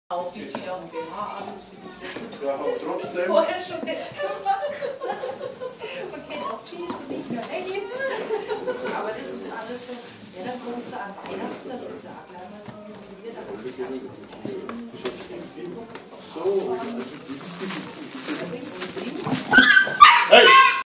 Auch die zieht auch ein BH an. Ja, aber trotzdem. Vorher schon gemacht. Und kennt auch Jeans und nicht mehr Leggings. Aber das ist alles so. Ja, dann kommt sie an Weihnachten, da sind sie auch gleich mal so jubiliert. Ach so, also